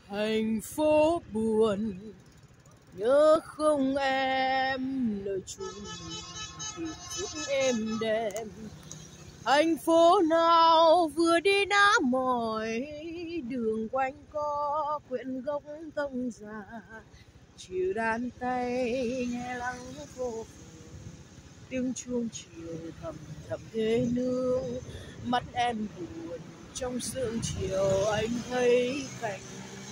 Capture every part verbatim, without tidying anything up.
Thành phố buồn nhớ không em, lời chung thì phút êm đềm. Thành phố nào vừa đi đã mỏi, đường quanh co quyện gốc tông già, chiều đàn tay nghe lắng vô phường, tiếng chuông chiều thầm thầm thế nương. Mắt em buồn trong sương chiều, anh thấy cảnh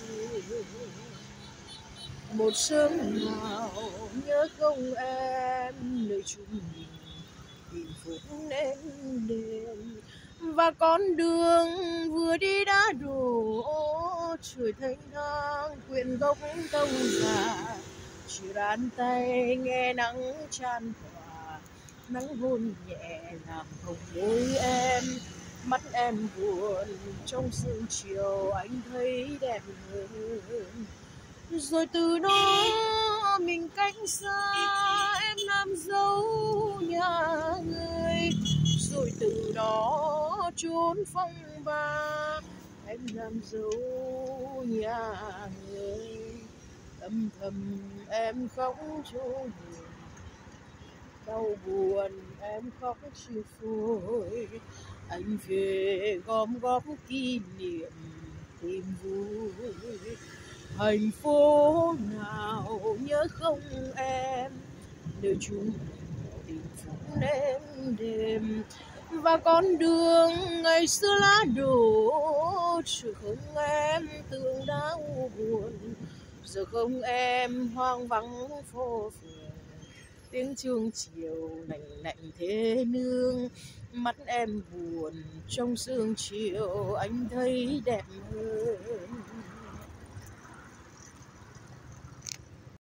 một sớm nào nhớ không em, nơi chung mình tìm phút em đêm. Và con đường vừa đi đã đổ, trời thanh thang quyện gốc tông già, chiều đàn tay nghe nắng chan hòa, nắng hôn nhẹ làm hồng môi em. Mắt em buồn trong sương chiều, anh thấy đẹp hơn. Rồi từ đó mình cách xa, em làm dấu nhà người. Rồi từ đó trốn phong ba, em làm dấu nhà người. Âm thầm em khóc cho buồn, đau buồn em khóc chia phôi. Anh về gom góp kỷ niệm tìm vui. Thành phố nào nhớ không em, nơi chung tình phút em đêm. Và con đường ngày xưa lá đổ, giờ không em tương đã u buồn. Giờ không em hoang vắng phố phường, tiếng chuông chiều lạnh lạnh thế nương. Mắt em buồn trong sương chiều, anh thấy đẹp hơn.